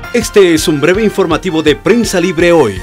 Este es un breve informativo de Prensa Libre Hoy.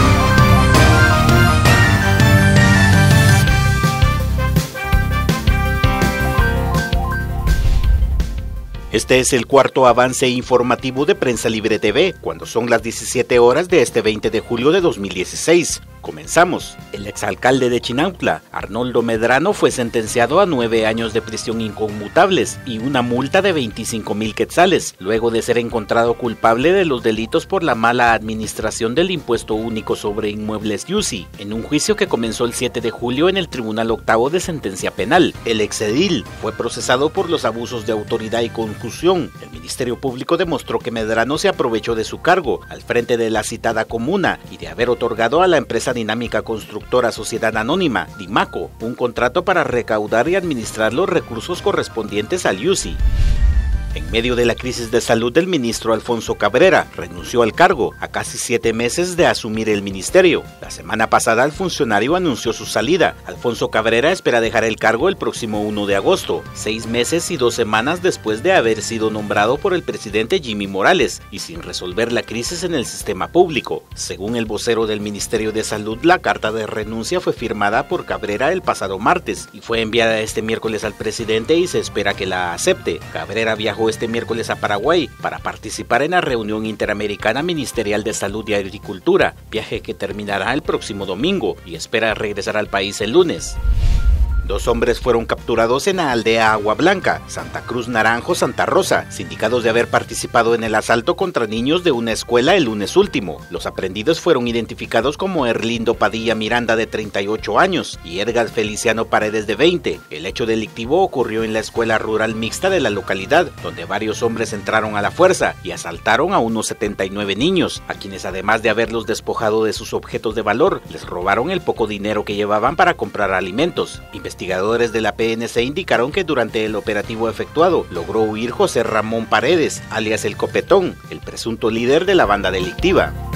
Este es el cuarto avance informativo de Prensa Libre TV, cuando son las 17 horas de este 20 de julio de 2016. Comenzamos. El exalcalde de Chinautla, Arnoldo Medrano, fue sentenciado a 9 años de prisión inconmutables y una multa de 25,000 quetzales, luego de ser encontrado culpable de los delitos por la mala administración del impuesto único sobre inmuebles YUSI, en un juicio que comenzó el 7 de julio en el Tribunal Octavo de Sentencia Penal. El exedil fue procesado por los abusos de autoridad y concusión. El Ministerio Público demostró que Medrano se aprovechó de su cargo al frente de la citada comuna y de haber otorgado a la empresa Dinámica Constructora Sociedad Anónima, Dimaco, un contrato para recaudar y administrar los recursos correspondientes al YUSI. En medio de la crisis de salud, el ministro Alfonso Cabrera renunció al cargo a casi 7 meses de asumir el ministerio. La semana pasada el funcionario anunció su salida. Alfonso Cabrera espera dejar el cargo el próximo 1 de agosto, 6 meses y 2 semanas después de haber sido nombrado por el presidente Jimmy Morales y sin resolver la crisis en el sistema público. Según el vocero del Ministerio de Salud, la carta de renuncia fue firmada por Cabrera el pasado martes y fue enviada este miércoles al presidente y se espera que la acepte. Cabrera viajó este miércoles a Paraguay para participar en la reunión interamericana ministerial de salud y agricultura, viaje que terminará el próximo domingo y espera regresar al país el lunes. 2 hombres fueron capturados en la aldea Agua Blanca, Santa Cruz Naranjo, Santa Rosa, sindicados de haber participado en el asalto contra niños de una escuela el lunes último. Los aprendidos fueron identificados como Erlindo Padilla Miranda, de 38 años, y Edgar Feliciano Paredes, de 20. El hecho delictivo ocurrió en la escuela rural mixta de la localidad, donde varios hombres entraron a la fuerza y asaltaron a unos 79 niños, a quienes además de haberlos despojado de sus objetos de valor, les robaron el poco dinero que llevaban para comprar alimentos. Investigadores de la PNC indicaron que durante el operativo efectuado logró huir José Ramón Paredes, alias El Copetón, el presunto líder de la banda delictiva.